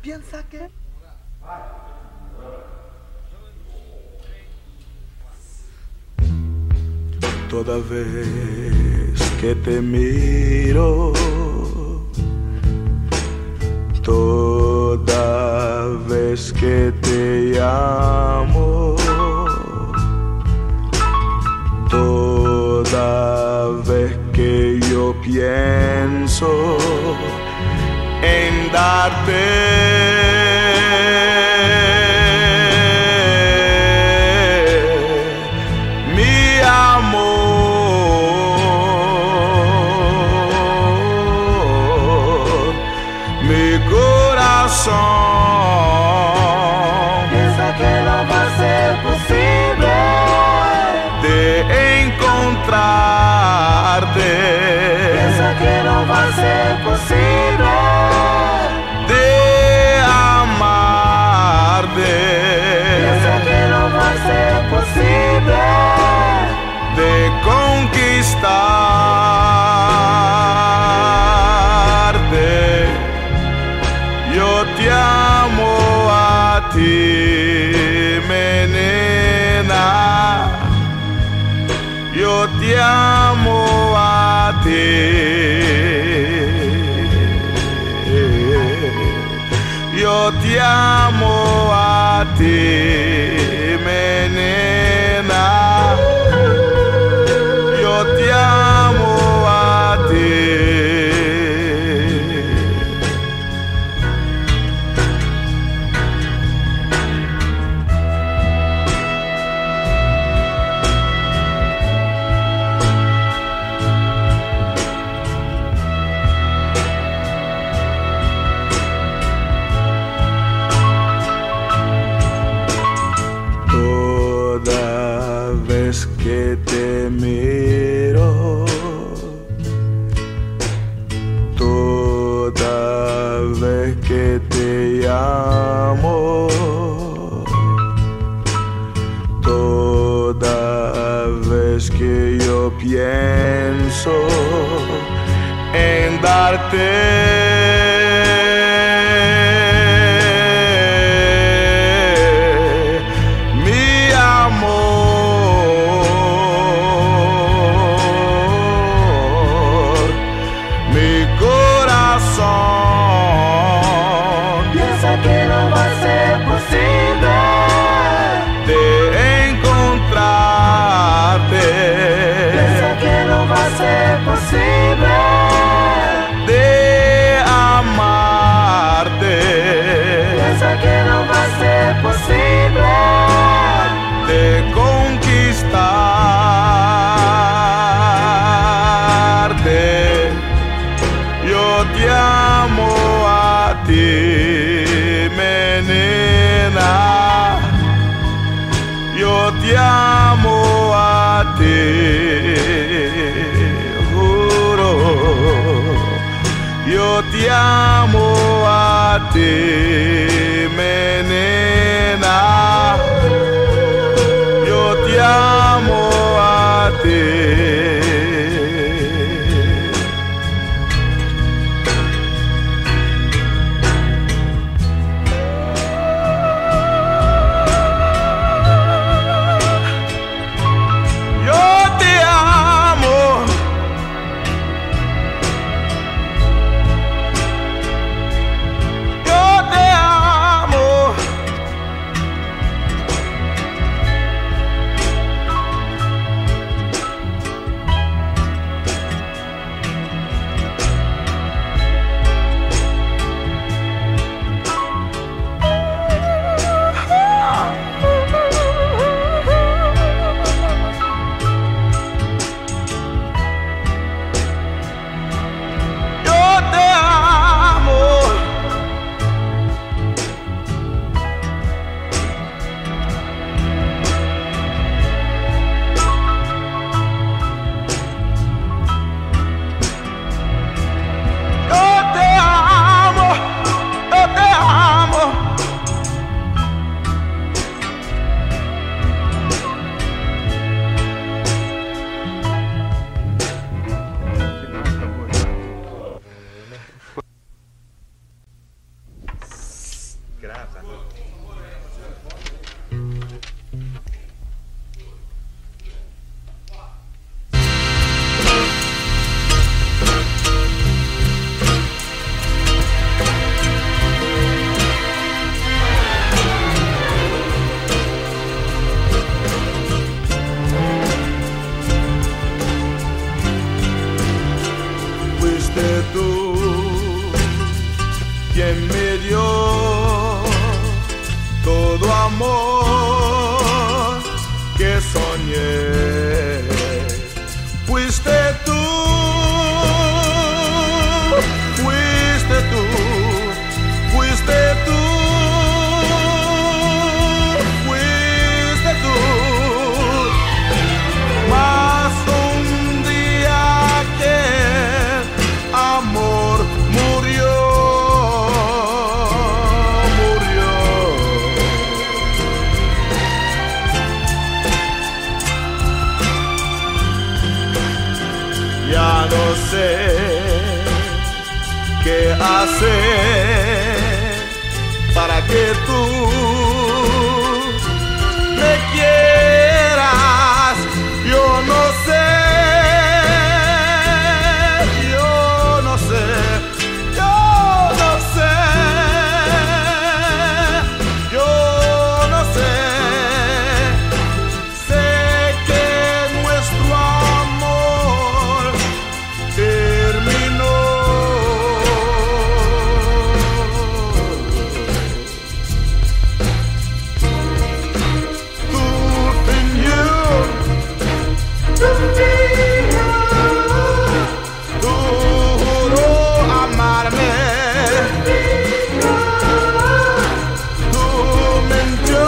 piensa que... Toda vez que te miro, toda vez que te llamo, toda vez que yo pienso en darte mi amor, mi corazón Piensa que no va a ser posible de encontrarte, Piensa que no va a ser posible de amarte, Piensa que no va a ser posible de conquistarte. Yo te amo a ti, menina. Yo te amo a ti. Yo te amo a ti, menina. Yo te amo a ti. Toda vez que te miro, toda vez que te llamo, toda vez que yo pienso en darte mi amor, mi corazón Piensa que no va a ser posible de encontrarte, Piensa que no va a ser posible de grasa. Fuiste tú quien me dio todo amor que soñé. Fuiste tú, fuiste tú, fuiste tú, fuiste tú. Mas un día que amor murió, murió. Ya no sé qué hacer para que tú me quieras. Yo no sé, yo no sé, yo no sé, yo no sé. Sé que nuestro amor terminó. Tú tú juró amarme, tú mintió,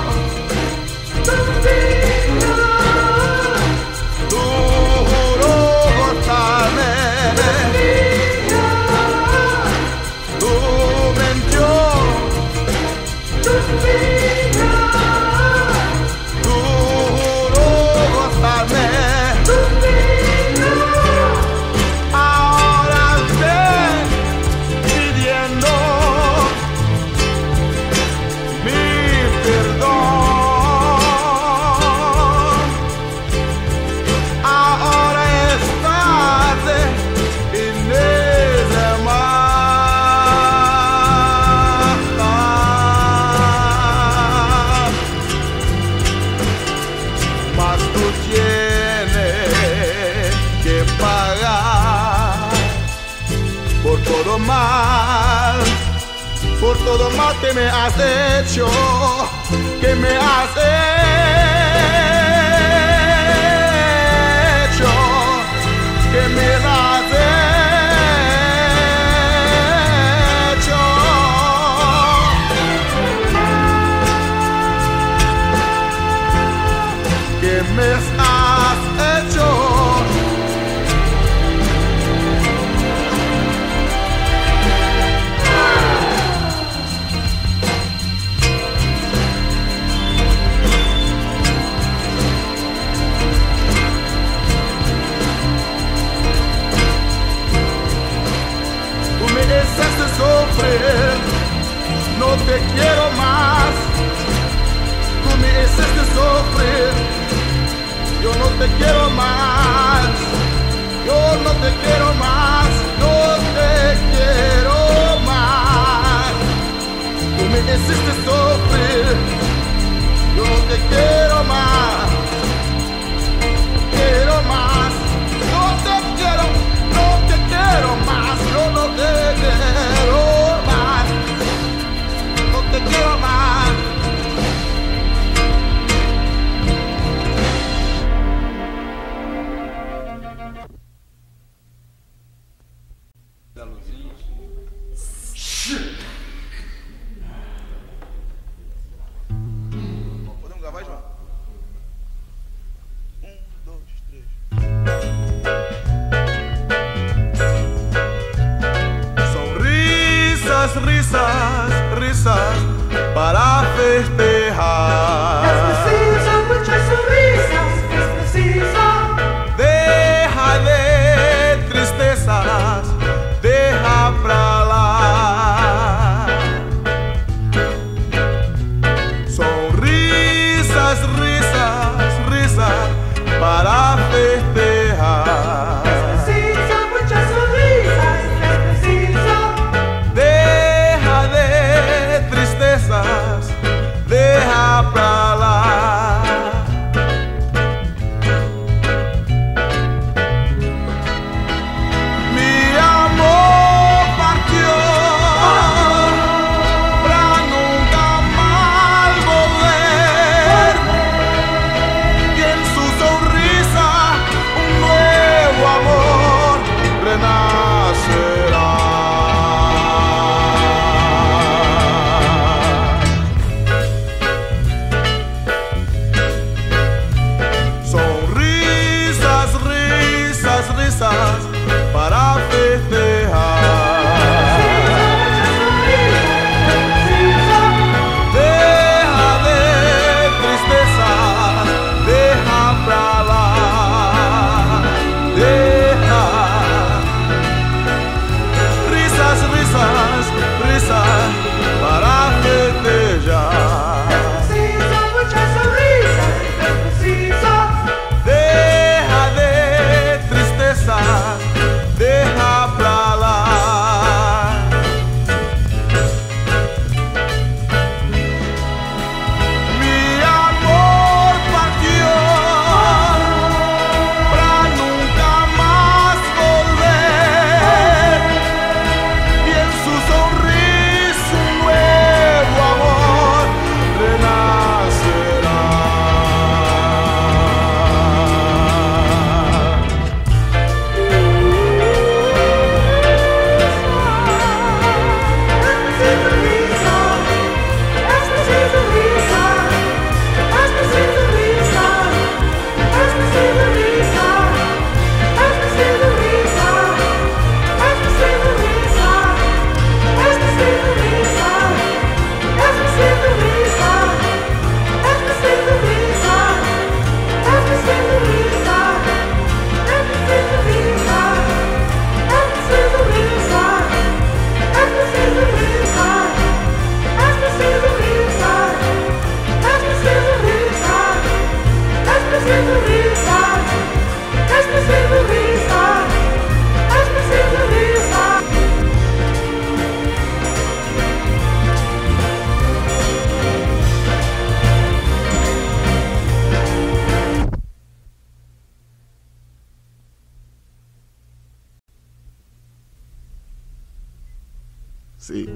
tú juró gozarme, tú mintió, tú juró gozarme. Ahora ven pidiendo mi perdón. Ahora es tarde y nada más. Mas tú tienes que pagar por todo mal que me has hecho, que me has hecho, que me has hecho, que me has hecho. Tú me hiciste sufrir, no te quiero más. Tú me hiciste sufrir, yo no te quiero más. Yo no te quiero más, no te quiero más. Tú me hiciste sufrir, yo no te quiero más. Quiero más, no te quiero, no te quiero más. Yo no te quiero más, no te quiero más. Podemos gravar, João? 1, 2, 3. Sonrisas, risas, risas para festejar. Es preciso muchas sonrisas, es preciso. Déjale tristezas, deja pra lá.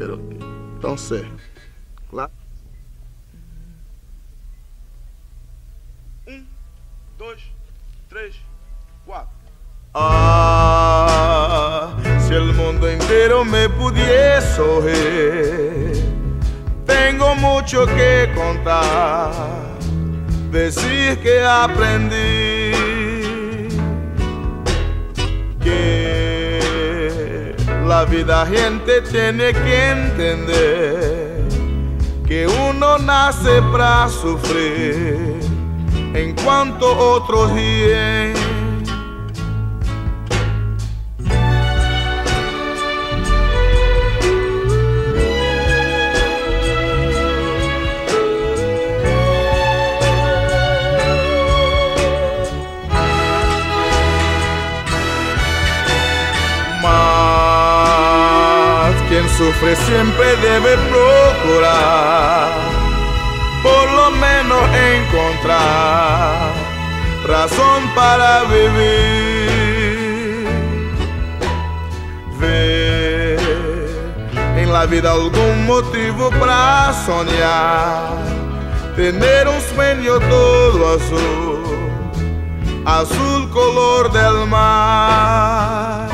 pero não sei. Claro. 1, 2, 3, 4. Ah, se el mundo entero me pudiese oír, tengo mucho que contar, decir que aprendí, que la vida gente tiene que entender, que uno nace para sufrir, en cuanto otros ríen. Quien sufre siempre debe procurar, por lo menos encontrar razón para vivir. Ver en la vida algún motivo para soñar, tener un sueño todo azul, azul color del mar.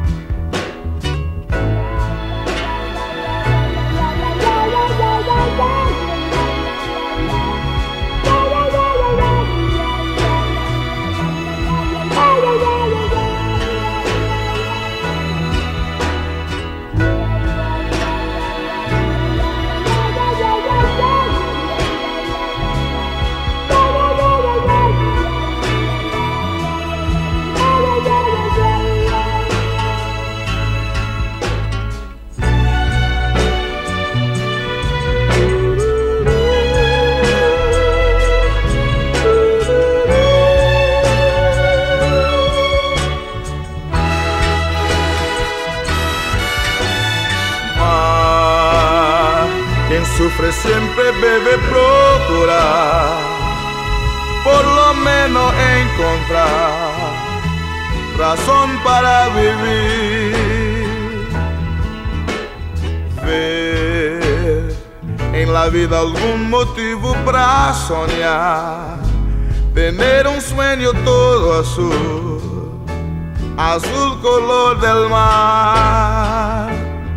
Quien sufre siempre debe procurar, por lo menos encontrar razón para vivir. Ver en la vida algún motivo para soñar, tener un sueño todo azul, azul color del mar.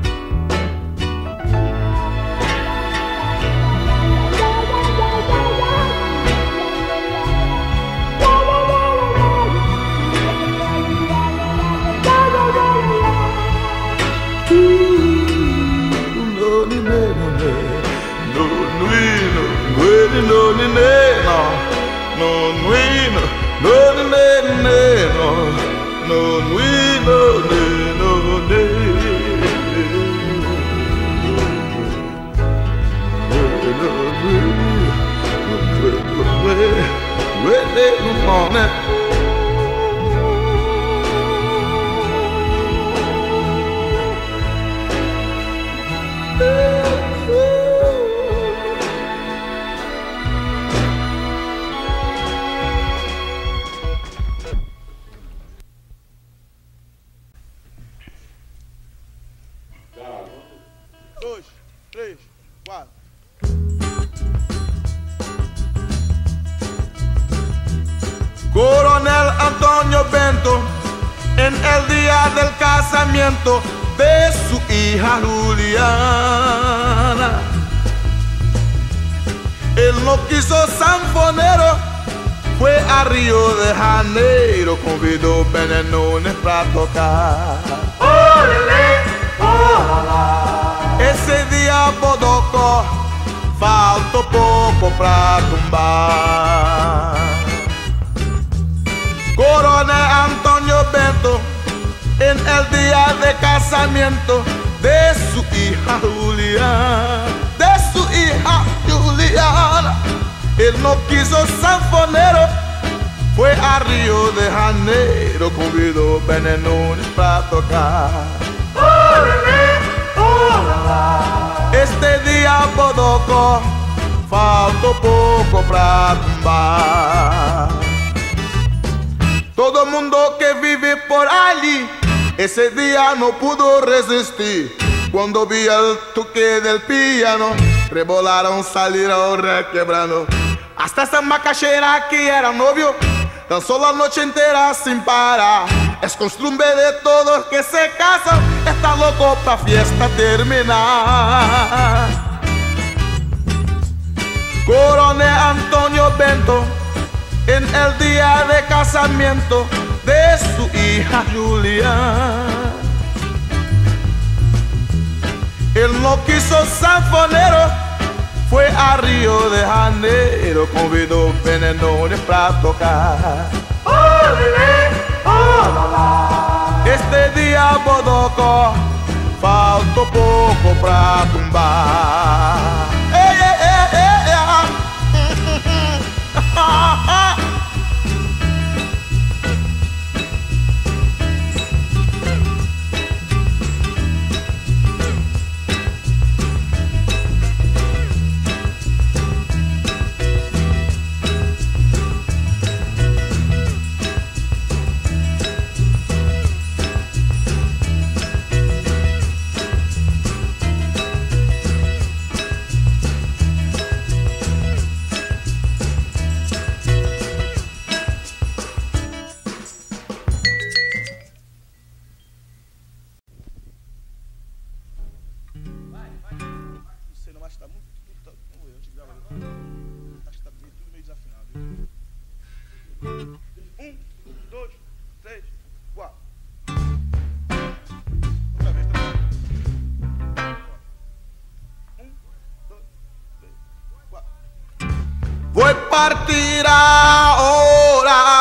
Coronel Antonio Bento, en el día del casamiento de su hija Juliana, él no quiso sanfonero, fue a Río de Janeiro, convidó Benenones para tocar. Olele, olala. Ese día Bodocó faltó poco para tumbar. Coronel Antonio Bento, en el día de casamiento de su hija Juliana, él no quiso sanfonero, fue a Río de Janeiro, convidó Benenones para tocar. Olele, olala. Este día Bodocó faltó poco para tumbar. Todo mundo que vive por allí, ese día no pudo resistir. Cuando vi el toque del piano, rebolaron, salieron requebrando. Hasta esa macachera que era novio danzó la noche entera sin parar. Es costumbre de todos que se casan, está loco pa' fiesta terminar. Coronel Antonio Bento, en el día de casamiento de su hija Julia, él no quiso sanfonero, fue a Río de Janeiro, convidó venenones para tocar. Este día Bodoco faltó poco para tumbar. Voy a partir ahora.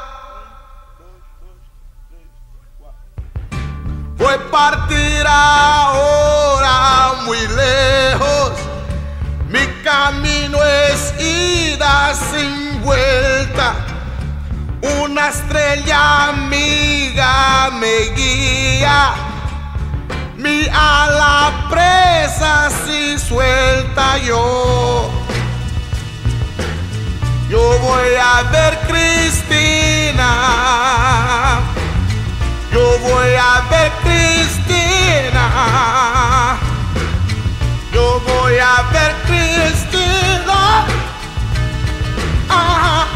Voy a partir ahora muy lejos. Mi camino es ida sin vuelta. Una estrella amiga me guía. Mi ala presa si suelta yo. Yo voy a ver Cristina, yo voy a ver Cristina, yo voy a ver Cristina. Ajá.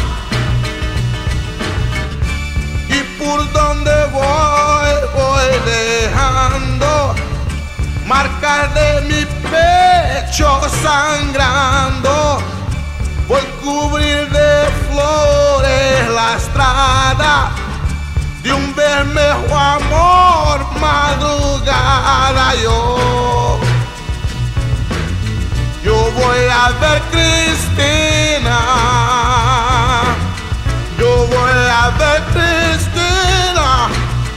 Y por donde voy dejando marcas de mi pecho sangrando. Voy a cubrir de flores la estrada de un bermejo amor madrugada. Yo voy a ver Cristina, yo voy a ver Cristina,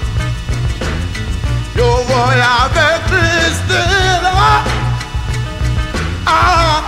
yo voy a ver Cristina. Ah.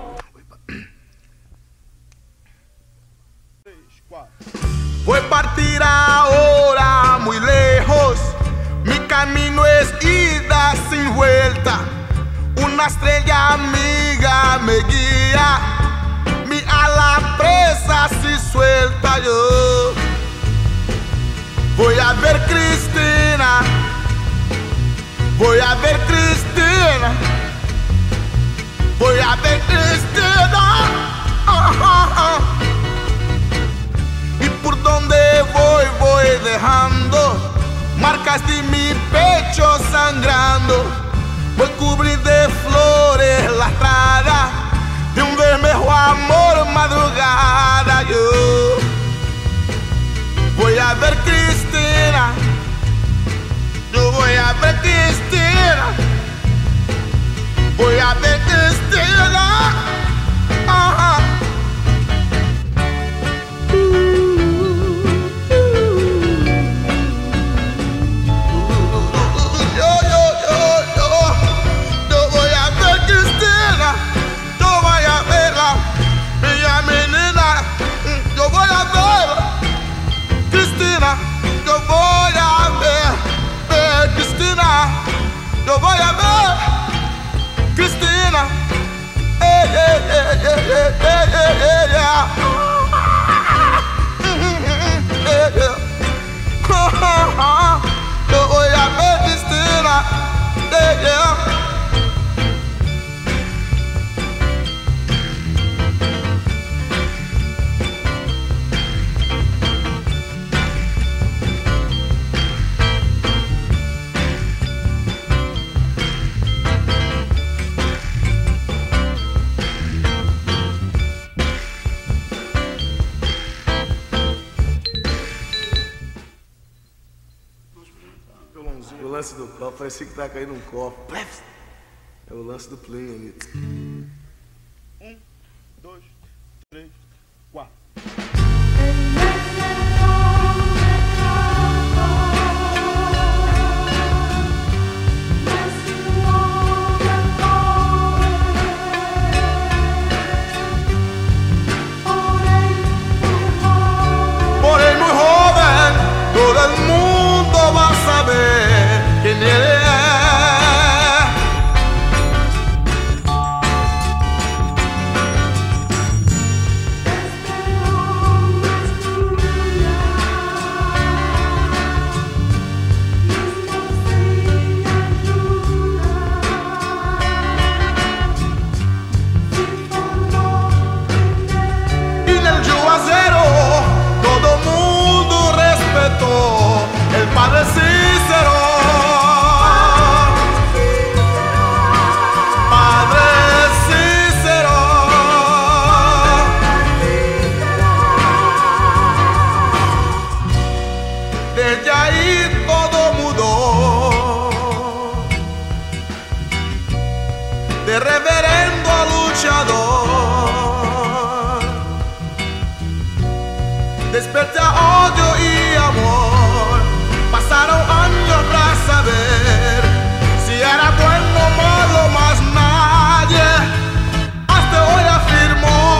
Voy a partir una estrella amiga me guía, mi ala presa si suelta yo. Voy a ver Cristina, voy a ver Cristina, voy a ver Cristina. Y por donde voy, voy dejando marcas de mi pecho sangrando. Voy a cubrir de flores la estrada de un bermejo amor madrugada. Yo voy a ver Cristina, yo voy a ver Cristina, voy a ver Cristina. Yo voy a ver Cristina, yo voy a ver Cristina, O lance do copo, parecia que tá caindo um copo. É o lance do plim ali. 1, 2, 3, 4. Porém, muito jovem, todo mundo vai saber quem ele é. E nel Juazeiro todo mundo respeitou el padre Cícero. Desde ahí todo mudó, de reverendo a luchador, desperté a odio y amor. Pasaron años para saber si era bueno o malo, más nadie hasta hoy afirmó.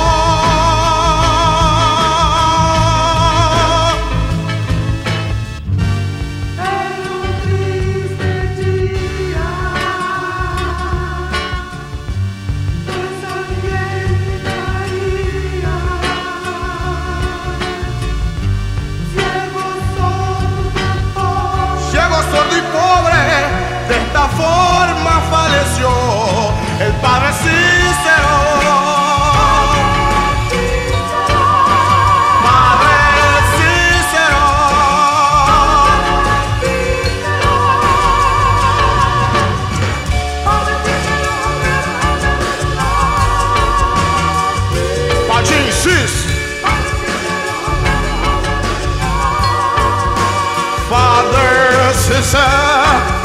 De esta forma falleció el padre Cícero. Padre Cícero. Pachín Cis. Father Cícero.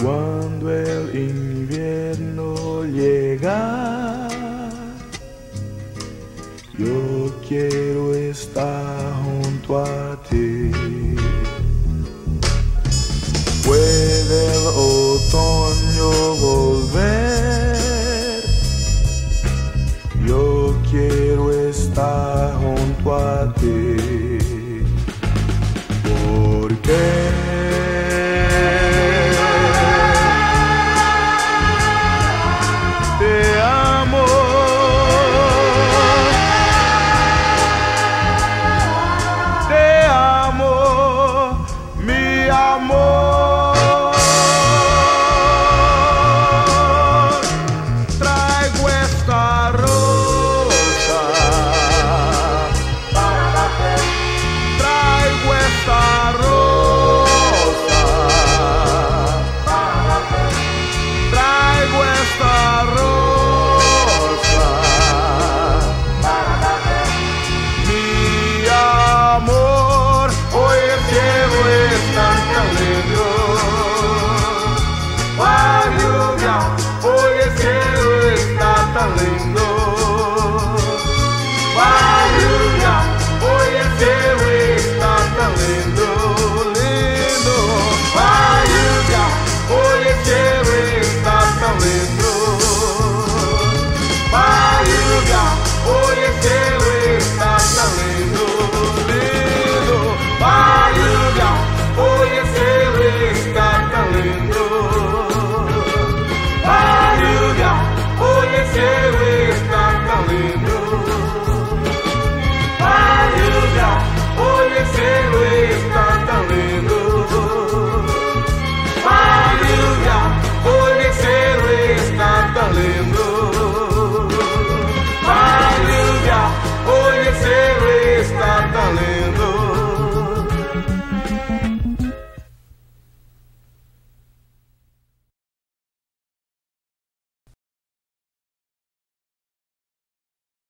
Cuando el invierno llega, yo quiero estar junto a